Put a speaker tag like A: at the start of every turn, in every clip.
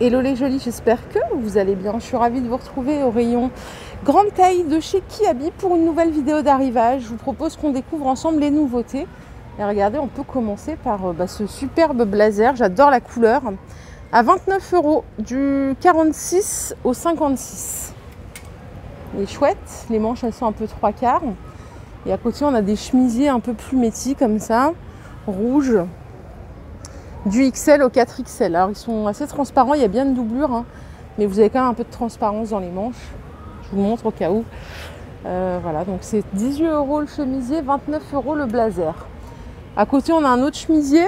A: Hello les jolis, j'espère que vous allez bien. Je suis ravie de vous retrouver au rayon grande taille de chez Kiabi pour une nouvelle vidéo d'arrivage. Je vous propose qu'on découvre ensemble les nouveautés. Et regardez, on peut commencer par ce superbe blazer, j'adore la couleur, à 29 € du 46 au 56. Il est chouette, les manches elles sont un peu 3/4. Et à côté on a des chemisiers un peu plus métis comme ça, rouge. Du XL au 4XL. Alors ils sont assez transparents, il y a bien une doublure, hein, mais vous avez quand même un peu de transparence dans les manches. Je vous montre au cas où. Voilà, donc c'est 18 € le chemisier, 29 € le blazer. À côté on a un autre chemisier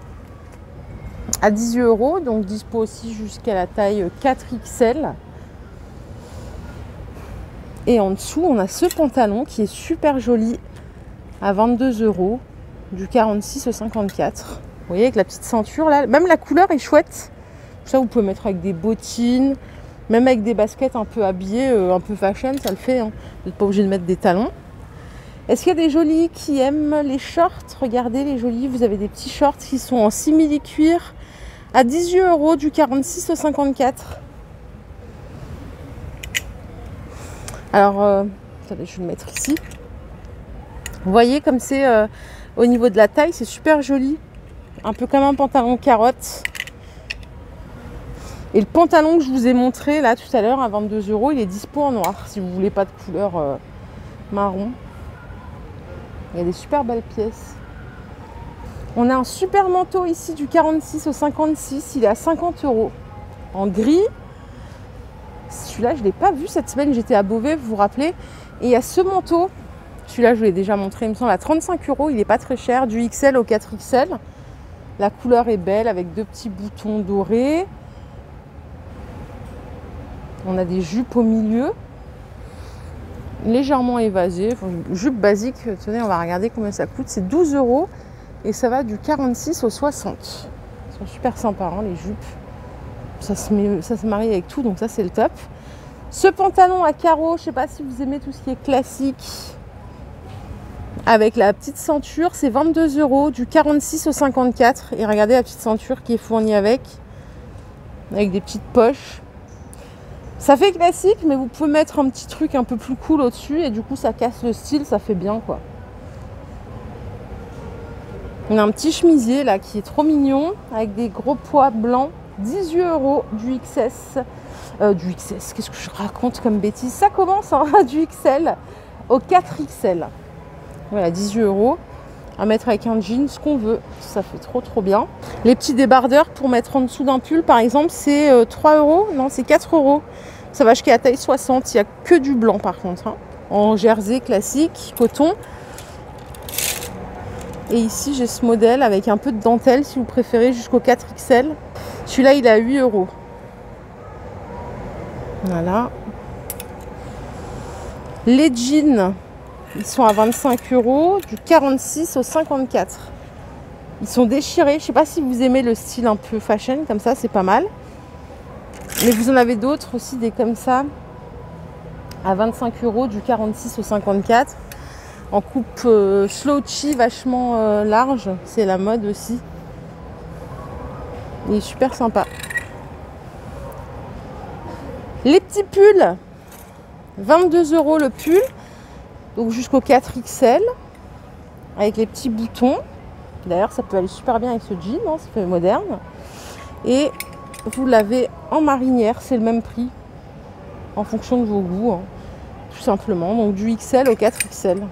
A: à 18 €, donc dispo aussi jusqu'à la taille 4XL. Et en dessous on a ce pantalon qui est super joli à 22 € du 46 au 54. Vous voyez, avec la petite ceinture là, même la couleur est chouette. Ça vous pouvez mettre avec des bottines, même avec des baskets un peu habillées, un peu fashion, ça le fait, hein. Vous n'êtes pas obligé de mettre des talons. Est-ce qu'il y a des jolis qui aiment les shorts? Regardez les jolis, vous avez des petits shorts qui sont en simili-cuir à 18 € du 46 au 54. Alors, attendez, je vais le mettre ici. Vous voyez comme c'est au niveau de la taille, c'est super joli. Un peu comme un pantalon carotte. Et le pantalon que je vous ai montré là tout à l'heure à 22 €, il est dispo en noir si vous voulez pas de couleur marron. Il y a des super belles pièces. On a un super manteau ici du 46 au 56, il est à 50 € en gris. Celui-là je ne l'ai pas vu cette semaine, j'étais à Beauvais, vous vous rappelez. Et il y a ce manteau, celui-là je vous l'ai déjà montré, il me semble à 35 €, il n'est pas très cher, du XL au 4XL. La couleur est belle avec deux petits boutons dorés. On a des jupes au milieu, légèrement évasées. Enfin, jupe basique, tenez, on va regarder combien ça coûte. C'est 12 € et ça va du 46 au 60. Ils sont super sympas, hein, les jupes. Ça se marie avec tout, donc ça c'est le top. Ce pantalon à carreaux, je ne sais pas si vous aimez tout ce qui est classique. Avec la petite ceinture, c'est 22 € du 46 au 54. Et regardez la petite ceinture qui est fournie avec des petites poches. Ça fait classique, mais vous pouvez mettre un petit truc un peu plus cool au-dessus. Et du coup, ça casse le style, ça fait bien, quoi. On a un petit chemisier, là, qui est trop mignon. Avec des gros pois blancs. 18 € du XS. Du XS, qu'est-ce que je raconte comme bêtise? Ça commence, hein, du XL au 4XL. Voilà, 18 € à mettre avec un jean, ce qu'on veut. Ça fait trop bien. Les petits débardeurs pour mettre en dessous d'un pull, par exemple, c'est 3 €. Non, c'est 4 €. Ça va jusqu'à la taille 60. Il n'y a que du blanc, par contre, hein. En jersey classique, coton. Et ici, j'ai ce modèle avec un peu de dentelle, si vous préférez, jusqu'au 4XL. Celui-là, il est à 8 €. Voilà. Les jeans, ils sont à 25 € du 46 au 54. Ils sont déchirés. Je ne sais pas si vous aimez le style un peu fashion, comme ça, c'est pas mal. Mais vous en avez d'autres aussi, des comme ça, à 25 € du 46 au 54. En coupe slouchy, vachement large. C'est la mode aussi. Il est super sympa. Les petits pulls, 22 € le pull. Donc jusqu'au 4XL, avec les petits boutons. D'ailleurs, ça peut aller super bien avec ce jean, hein, ça fait moderne. Et vous l'avez en marinière, c'est le même prix, en fonction de vos goûts, hein, tout simplement. Donc du XL au 4XL.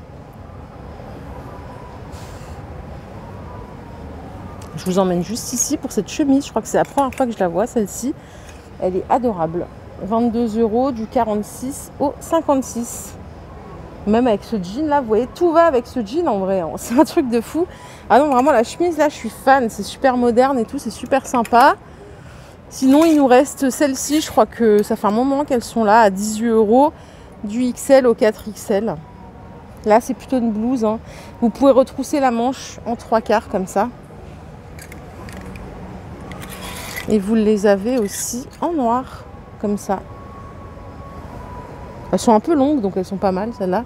A: Je vous emmène juste ici pour cette chemise. Je crois que c'est la première fois que je la vois, celle-ci. Elle est adorable. 22 € du 46 au 56. Même avec ce jean là, vous voyez, tout va avec ce jean en vrai, hein. C'est un truc de fou. Ah non, vraiment la chemise là, je suis fan, c'est super moderne et tout, c'est super sympa. Sinon, il nous reste celle-ci, je crois que ça fait un moment qu'elles sont là, à 18 € du XL au 4XL. Là, c'est plutôt une blouse, hein. Vous pouvez retrousser la manche en 3/4 comme ça. Et vous les avez aussi en noir, comme ça. Elles sont un peu longues, donc elles sont pas mal, celles-là.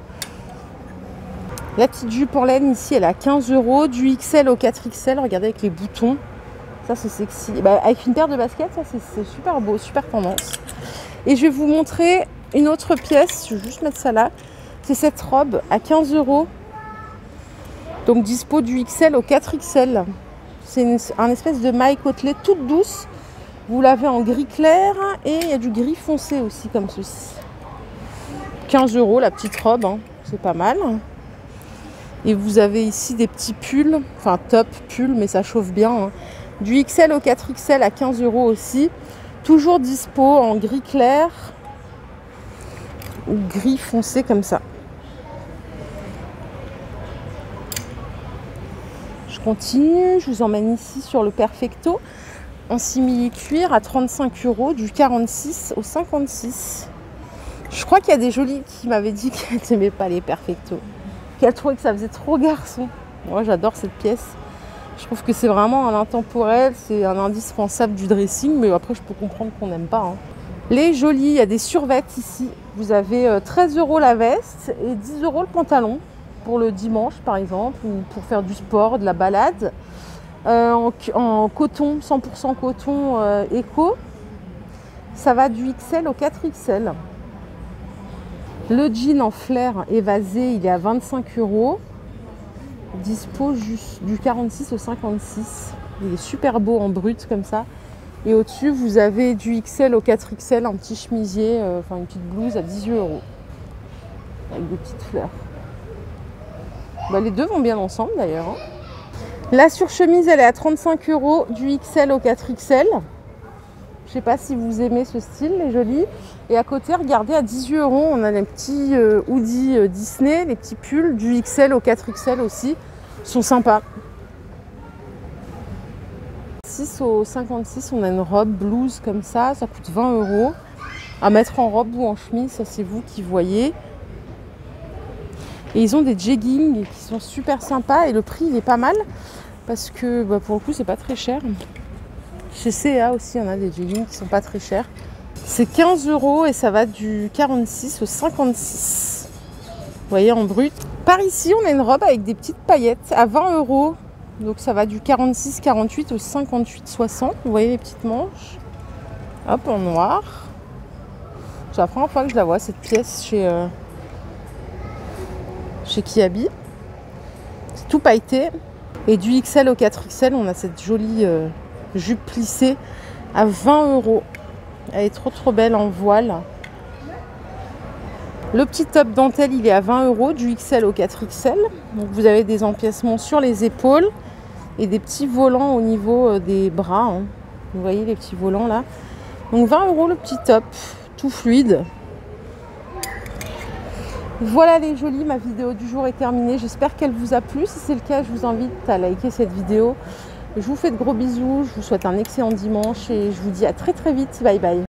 A: La petite jupe en laine ici, elle est à 15 € du XL au 4XL. Regardez avec les boutons. Ça c'est sexy. Bah, avec une paire de baskets, ça c'est super beau, super tendance. Et je vais vous montrer une autre pièce. Je vais juste mettre ça là. C'est cette robe à 15 €. Donc dispo du XL au 4XL. C'est un espèce de maille côtelée toute douce. Vous l'avez en gris clair et il y a du gris foncé aussi comme ceci. 15 € la petite robe, hein. C'est pas mal. Et vous avez ici des petits pulls, enfin top pull, mais ça chauffe bien, hein. Du XL au 4XL à 15 € aussi. Toujours dispo en gris clair ou gris foncé comme ça. Je continue, je vous emmène ici sur le Perfecto en simili-cuir à 35 € du 46 au 56. Je crois qu'il y a des jolies qui m'avaient dit qu'elles n'aimaient pas les Perfecto, qu'elles trouvaient que ça faisait trop garçon. Moi j'adore cette pièce. Je trouve que c'est vraiment un intemporel, c'est un indispensable du dressing, mais après je peux comprendre qu'on n'aime pas, hein. Les jolies, il y a des survêtements ici. Vous avez 13 € la veste et 10 € le pantalon pour le dimanche par exemple, ou pour faire du sport, de la balade. En coton, 100% coton éco. Ça va du XL au 4XL. Le jean en flair évasé, il est à 25 €. Dispo juste du 46 au 56. Il est super beau en brut comme ça. Et au-dessus, vous avez du XL au 4XL, un petit chemisier, enfin une petite blouse à 18 € avec des petites fleurs. Bah, les deux vont bien ensemble d'ailleurs, hein. La surchemise, elle est à 35 € du XL au 4XL. Je sais pas si vous aimez ce style, les jolis. Et à côté, regardez, à 18 €, on a les petits hoodies Disney, les petits pulls du XL au 4XL aussi. Ils sont sympas. 6 au 56, on a une robe blouse comme ça coûte 20 €. À mettre en robe ou en chemise, ça c'est vous qui voyez. Et ils ont des jeggings qui sont super sympas et le prix il est pas mal parce que bah, pour le coup c'est pas très cher. Chez C&A aussi on a des jeggings qui sont pas très chers. C'est 15 € et ça va du 46 au 56. Vous voyez en brut. Par ici on a une robe avec des petites paillettes à 20 €. Donc ça va du 46, 48 au 58, 60. Vous voyez les petites manches. Hop, en noir. C'est la première fois que je la vois cette pièce chez Kiabi. C'est tout pailleté. Et du XL au 4XL, on a cette jolie jupe plissée à 20 €. Elle est trop belle en voile. Le petit top dentelle, il est à 20 € du XL au 4XL. Donc vous avez des empiècements sur les épaules et des petits volants au niveau des bras, hein. Vous voyez les petits volants là. Donc 20 € le petit top, tout fluide. Voilà les jolis, ma vidéo du jour est terminée. J'espère qu'elle vous a plu. Si c'est le cas, je vous invite à liker cette vidéo. Je vous fais de gros bisous. Je vous souhaite un excellent dimanche et je vous dis à très vite. Bye bye.